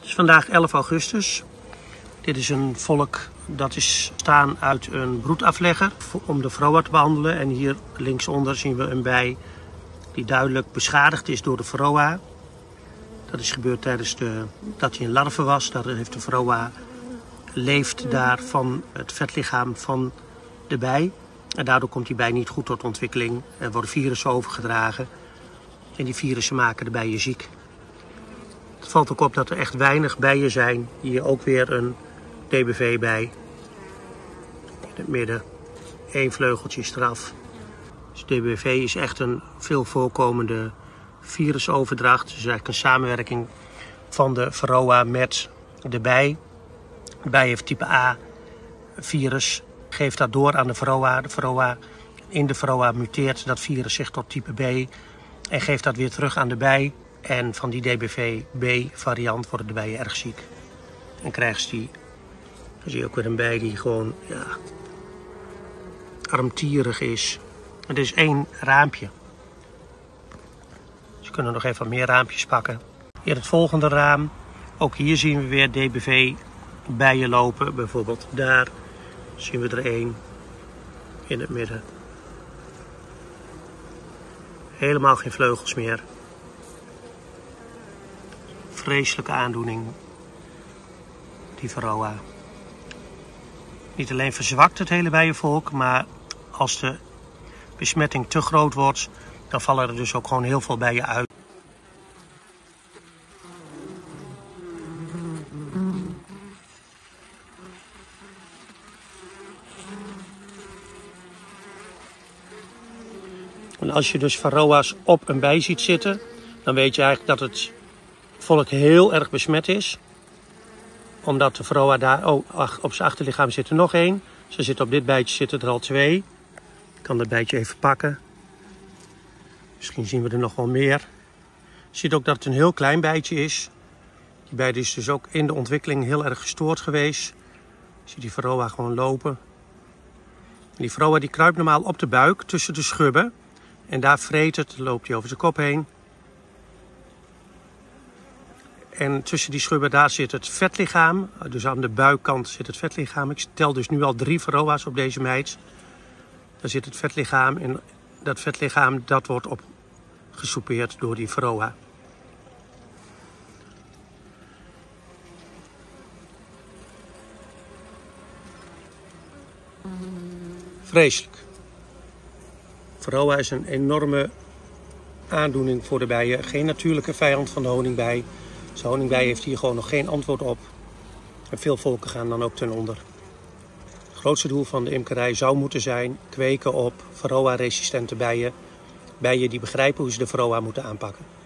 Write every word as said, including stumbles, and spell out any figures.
Het is vandaag elf augustus. Dit is een volk dat is staan uit een broedaflegger om de varroa te behandelen. En hier linksonder zien we een bij die duidelijk beschadigd is door de varroa. Dat is gebeurd tijdens de, dat hij een larve was. Daar heeft de varroa leeft daar van het vetlichaam van de bij. En daardoor komt die bij niet goed tot ontwikkeling. Er worden virussen overgedragen. En die virussen maken de bijen ziek. Het valt ook op dat er echt weinig bijen zijn. Hier ook weer een D B V-bij. In het midden. Eén vleugeltje is eraf. Dus D B V is echt een veel voorkomende virusoverdracht. Dus eigenlijk een samenwerking van de varroa met de bij. De bij heeft type A virus. Geeft dat door aan de varroa. De varroa in de varroa muteert dat virus zich tot type B. En geeft dat weer terug aan de bij. En van die D B V B variant worden de bijen erg ziek. En krijgen ze die. Dan zie je ook weer een bij die gewoon ja, armtierig is. Het is één raampje. Dus we kunnen nog even wat meer raampjes pakken. Hier het volgende raam. Ook hier zien we weer D B V bijen lopen. Bijvoorbeeld daar zien we er één in het midden. Helemaal geen vleugels meer. Vreselijke aandoening. Die varroa. Niet alleen verzwakt het hele bijenvolk, maar als de besmetting te groot wordt, dan vallen er dus ook gewoon heel veel bijen uit. En als je dus varroa's op een bij ziet zitten, dan weet je eigenlijk dat het volk heel erg besmet is. Omdat de varroa daar, oh, ach, op zijn achterlichaam zit er nog één. Ze zit op dit bijtje zitten er al twee. Ik kan dat bijtje even pakken. Misschien zien we er nog wel meer. Je ziet ook dat het een heel klein bijtje is. Die bij is dus ook in de ontwikkeling heel erg gestoord geweest. Je ziet die varroa gewoon lopen. En die varroa die kruipt normaal op de buik tussen de schubben. En daar vreet het, loopt hij over zijn kop heen. En tussen die schubben daar zit het vetlichaam. Dus aan de buikkant zit het vetlichaam. Ik tel dus nu al drie varroa's op deze meid. Daar zit het vetlichaam. En dat vetlichaam dat wordt opgesoupeerd door die varroa. Vreselijk. Varroa is een enorme aandoening voor de bijen. Geen natuurlijke vijand van de honingbij. De honingbij heeft hier gewoon nog geen antwoord op. En veel volken gaan dan ook ten onder. Het grootste doel van de imkerij zou moeten zijn kweken op varroa-resistente bijen. Bijen die begrijpen hoe ze de varroa moeten aanpakken.